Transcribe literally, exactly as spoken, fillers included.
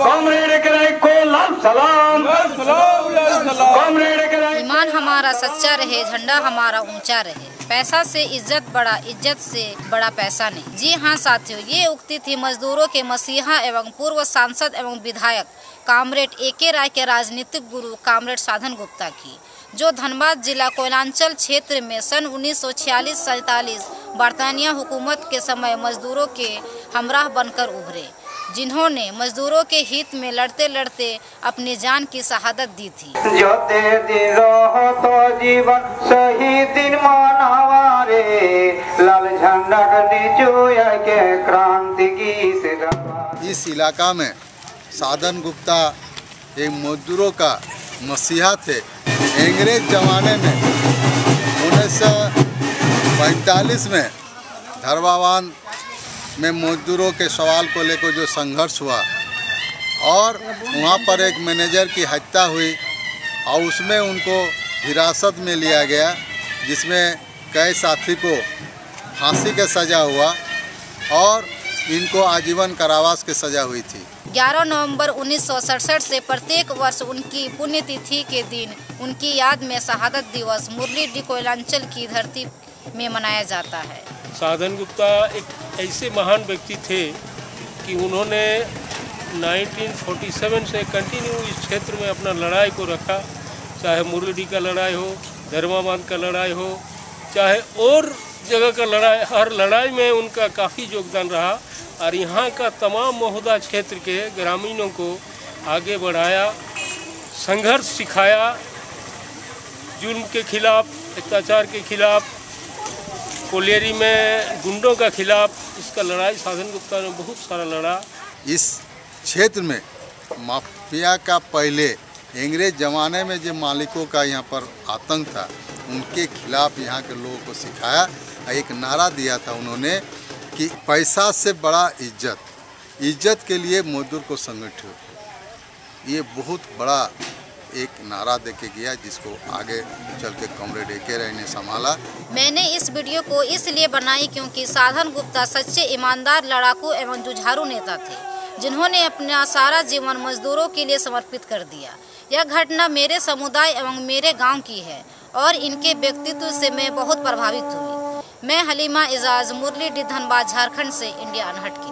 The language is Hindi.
कॉमरेड को लाल सलाम, कॉमरेड। ईमान हमारा सच्चा रहे, झंडा हमारा ऊंचा रहे, पैसा से इज्जत बड़ा, इज्जत से बड़ा पैसा नहीं। जी हाँ साथियों, ये उक्ति थी मजदूरों के मसीहा एवं पूर्व सांसद एवं विधायक कामरेड ए के राय के राजनीतिक गुरु कामरेड साधन गुप्ता की, जो धनबाद जिला कोयलांचल क्षेत्र में सन उन्नीस सौ छियालीस सैतालीस बरतानिया हुकूमत के समय मजदूरों के हमराह बनकर उभरे, जिन्होंने मजदूरों के हित में लड़ते लड़ते अपनी जान की शहादत दी थी। जो ते दिन रहो तो जीवन सही दिन मनावा रे, लाल झंडा के क्रांति गीत। इस इलाका में साधन गुप्ता एक मजदूरों का मसीहा थे। अंग्रेज जमाने में उन्नीस सौ पैंतालीस में धरवावान में मजदूरों के सवाल को लेकर जो संघर्ष हुआ और वहाँ पर एक मैनेजर की हत्या हुई और उसमें उनको हिरासत में लिया गया, जिसमें कई साथी को फांसी का सज़ा हुआ और इनको आजीवन कारावास की सज़ा हुई थी। ग्यारह नवंबर उन्नीस सौ सड़सठ से प्रत्येक वर्ष उनकी पुण्यतिथि के दिन उनकी याद में शहादत दिवस मुरली डी कोयलांचल की धरती में मनाया जाता है। साधन गुप्ता एक ऐसे महान व्यक्ति थे कि उन्होंने उन्नीस सौ सैंतालीस से कंटिन्यू इस क्षेत्र में अपना लड़ाई को रखा, चाहे मुरली का लड़ाई हो, धर्माबाद का लड़ाई हो, चाहे और जगह का लड़ाई, हर लड़ाई में उनका काफ़ी योगदान रहा और यहाँ का तमाम महोदा क्षेत्र के ग्रामीणों को आगे बढ़ाया, संघर्ष सिखाया, जुल्म के खिलाफ, अत्याचार के खिलाफ, कोलियरी में गुंडों का खिलाफ इसका लड़ाई साधन गुप्ता ने बहुत सारा लड़ा। इस क्षेत्र में माफिया का पहले अंग्रेज ज़माने में जो मालिकों का यहाँ पर आतंक था, उनके खिलाफ यहाँ के लोगों को सिखाया। एक नारा दिया था उन्होंने कि पैसा से बड़ा इज्जत, इज्जत के लिए मजदूर को संगठित। ये बहुत बड़ा एक नारा देके गया, जिसको आगे चल के कॉमरेड ए के राय ने संभाला। मैंने इस वीडियो को इसलिए बनाई क्योंकि साधन गुप्ता सच्चे ईमानदार लड़ाकू एवं जुझारू नेता थे, जिन्होंने अपना सारा जीवन मजदूरों के लिए समर्पित कर दिया। यह घटना मेरे समुदाय एवं मेरे गांव की है और इनके व्यक्तित्व से मैं बहुत प्रभावित हुई। मैं हलीमा इजाज, मुरली डी, धनबाद, झारखंड से इंडिया अनहट की।